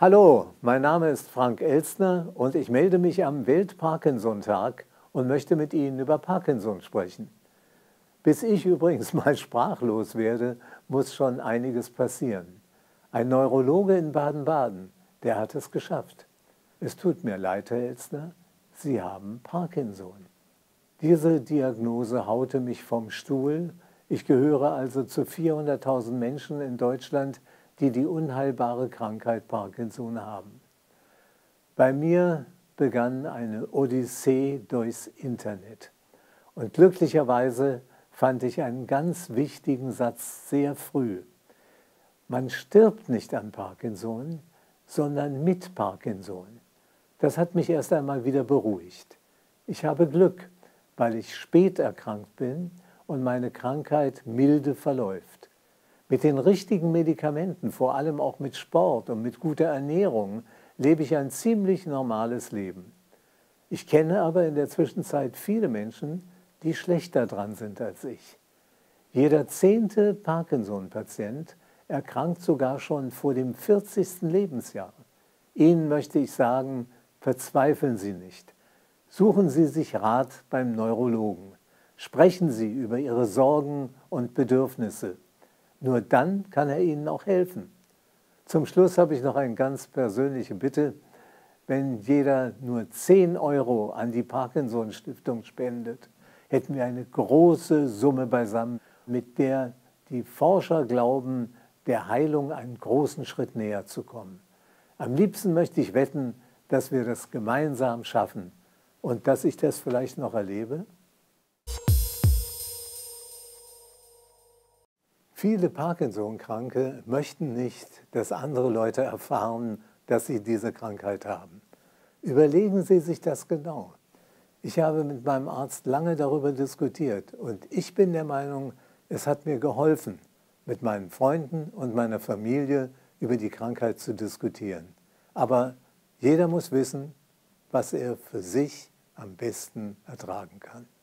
Hallo, mein Name ist Frank Elstner und ich melde mich am Welt-Parkinson-Tag und möchte mit Ihnen über Parkinson sprechen. Bis ich übrigens mal sprachlos werde, muss schon einiges passieren. Ein Neurologe in Baden-Baden, der hat es geschafft. Es tut mir leid, Herr Elstner, Sie haben Parkinson. Diese Diagnose haute mich vom Stuhl. Ich gehöre also zu 400.000 Menschen in Deutschland, die die unheilbare Krankheit Parkinson haben. Bei mir begann eine Odyssee durchs Internet. Und glücklicherweise fand ich einen ganz wichtigen Satz sehr früh. Man stirbt nicht an Parkinson, sondern mit Parkinson. Das hat mich erst einmal wieder beruhigt. Ich habe Glück, weil ich spät erkrankt bin und meine Krankheit milde verläuft. Mit den richtigen Medikamenten, vor allem auch mit Sport und mit guter Ernährung, lebe ich ein ziemlich normales Leben. Ich kenne aber in der Zwischenzeit viele Menschen, die schlechter dran sind als ich. Jeder 10. Parkinson-Patient erkrankt sogar schon vor dem 40. Lebensjahr. Ihnen möchte ich sagen, verzweifeln Sie nicht. Suchen Sie sich Rat beim Neurologen. Sprechen Sie über Ihre Sorgen und Bedürfnisse. Nur dann kann er Ihnen auch helfen. Zum Schluss habe ich noch eine ganz persönliche Bitte. Wenn jeder nur 10 € an die Parkinson-Stiftung spendet, hätten wir eine große Summe beisammen, mit der die Forscher glauben, der Heilung einen großen Schritt näher zu kommen. Am liebsten möchte ich wetten, dass wir das gemeinsam schaffen und dass ich das vielleicht noch erlebe. Viele Parkinson-Kranke möchten nicht, dass andere Leute erfahren, dass sie diese Krankheit haben. Überlegen Sie sich das genau. Ich habe mit meinem Arzt lange darüber diskutiert und ich bin der Meinung, es hat mir geholfen, mit meinen Freunden und meiner Familie über die Krankheit zu diskutieren. Aber jeder muss wissen, was er für sich am besten ertragen kann.